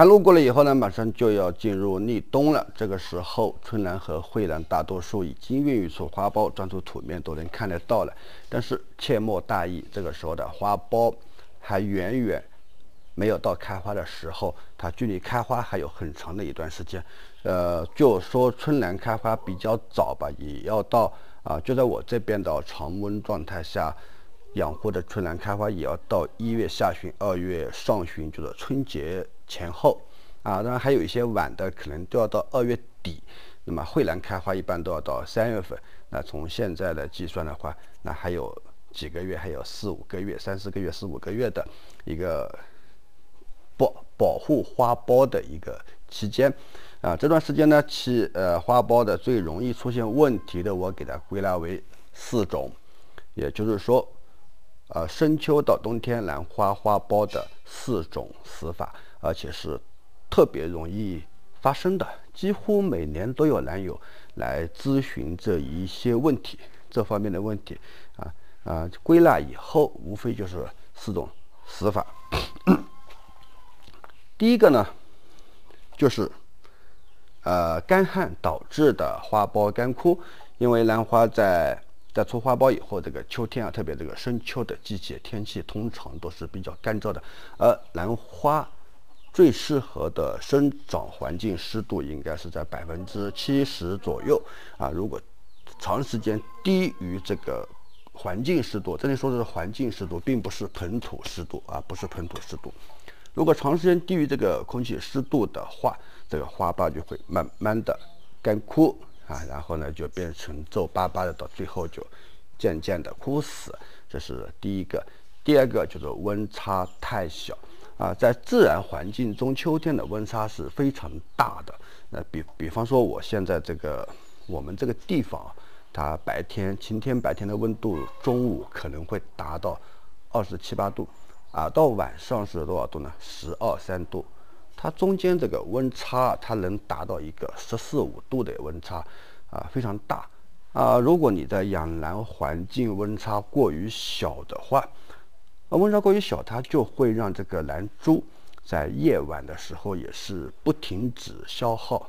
寒露过了以后呢，马上就要进入立冬了。这个时候，春兰和蕙兰大多数已经孕育出花苞，长出土面都能看得到了。但是切莫大意，这个时候的花苞还远远没有到开花的时候，它距离开花还有很长的一段时间。就说春兰开花比较早吧，也要到就在我这边的常温状态下养活的春兰开花，也要到1月下旬、2月上旬，就是春节前后当然还有一些晚的，可能都要到2月底。那么蕙兰开花一般都要到3月份。那从现在的计算的话，那还有几个月，还有4、5个月、3、4个月、4、5个月的一个保护花苞的一个期间这段时间呢，花苞的最容易出现问题的，我给它归纳为4种，也就是说深秋到冬天兰花花苞的4种死法，而且是特别容易发生的，几乎每年都有兰友来咨询这一些问题，这方面的问题归纳以后无非就是4种死法。第一个呢，就是干旱导致的花苞干枯。因为兰花在出花苞以后，这个秋天特别这个深秋的季节，天气通常都是比较干燥的，而兰花最适合的生长环境湿度应该是在70%左右如果长时间低于这个环境湿度，这里说的是环境湿度，并不是盆土湿度不是盆土湿度。如果长时间低于这个空气湿度的话，这个花苞就会慢慢的干枯然后呢就变成皱巴巴的，到最后就渐渐的枯死。这是第一个。第二个就是温差太小在自然环境中，秋天的温差是非常大的。那比方说我们这个地方它晴天白天的温度，中午可能会达到27、8度到晚上是多少度呢？12、13度。它中间这个温差它能达到一个14、15度的温差非常大如果你的养兰环境温差过于小的话，温差过于小，它就会让这个兰株在夜晚的时候也是不停止消耗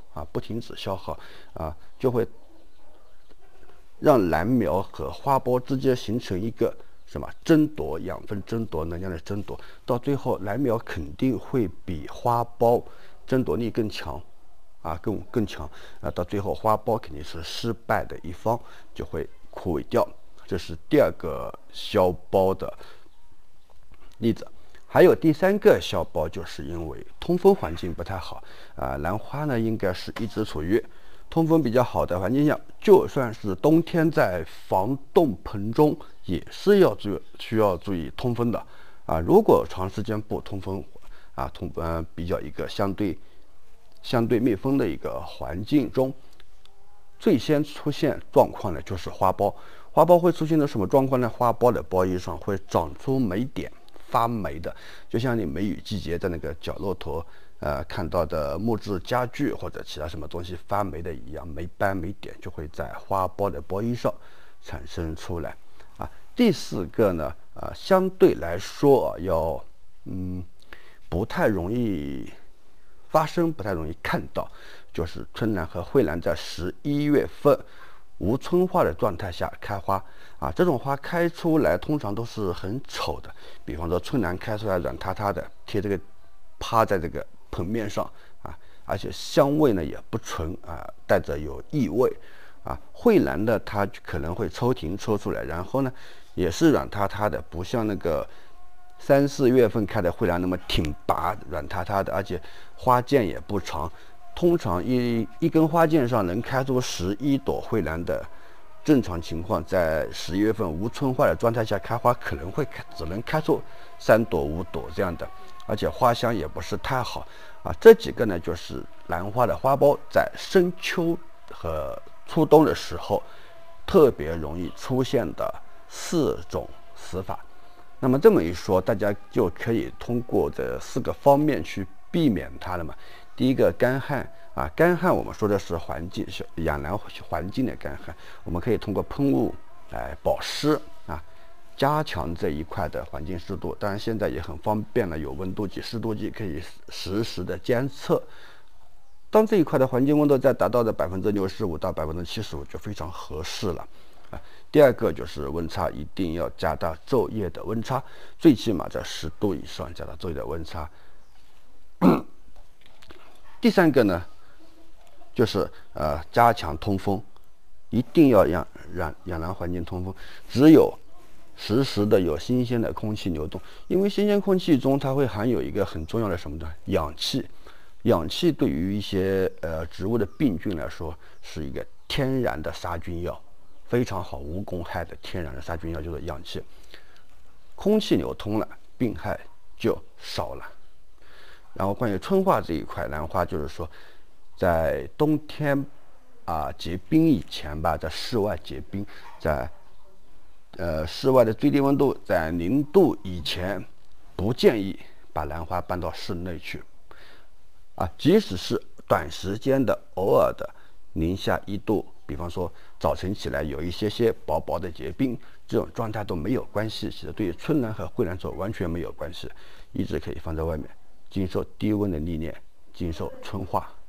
就会让兰苗和花苞之间形成一个争夺养分、争夺能量的争夺，到最后兰苗肯定会比花苞争夺力更强更强到最后花苞肯定是失败的一方，就会枯萎掉。这是第2个消苞的例子。还有第3个消苞，就是因为通风环境不太好兰花呢应该是一直处于通风比较好的环境下，就算是冬天在防冻盆中也是需要注意通风的如果长时间不通风比较一个相对密封的一个环境中，最先出现状况的就是花苞。花苞会出现的什么状况呢？花苞的苞叶上会长出霉点，发霉的，就像你梅雨季节在那个角落头看到的木质家具或者其他什么东西发霉的一样，霉斑霉点就会在花苞的苞叶上产生出来第4个呢相对来说要不太容易发生，不太容易看到，就是春兰和蕙兰在11月份无春花的状态下开花这种花开出来通常都是很丑的。比方说春兰开出来软塌塌的，趴在这个盆面上而且香味呢也不纯带着有异味蕙兰的它可能会抽停抽出来，然后呢也是软塌塌的，不像那个3、4月份开的蕙兰那么挺拔软塌塌的，而且花剑也不长。通常一根花剑上能开出11朵蕙兰的正常情况，在11月份无春花的状态下开花，可能会只能开出3朵、5朵这样的，而且花香也不是太好这几个呢就是兰花的花苞在深秋和初冬的时候特别容易出现的4种死法。那么这么一说，大家就可以通过这4个方面去避免它了嘛。第一个干旱干旱我们说的是养兰环境的干旱，我们可以通过喷雾来保湿加强这一块的环境湿度。当然现在也很方便了，有温度计、湿度计可以实时的监测。当这一块的环境温度在达到的65%到75%就非常合适了。第二个就是温差一定要加大昼夜的温差，最起码在10度以上加大昼夜的温差。第三个呢，就是加强通风，一定要让养栏环境通风。只有实时的有新鲜的空气流动，因为新鲜空气中它会含有一个很重要的什么呢？氧气。氧气对于一些植物的病菌来说是一个天然的杀菌药。非常好无公害的天然的杀菌药就是氧气，空气流通了，病害就少了。然后关于春化这一块，兰花就是说，在冬天结冰以前吧，在室外结冰，在室外的最低温度在0度以前，不建议把兰花搬到室内去。即使是短时间的偶尔的零下1度，比方说早晨起来有一些薄薄的结冰，这种状态都没有关系，其实对于春兰和蕙兰说完全没有关系，一直可以放在外面，经受低温的历练，经受春化。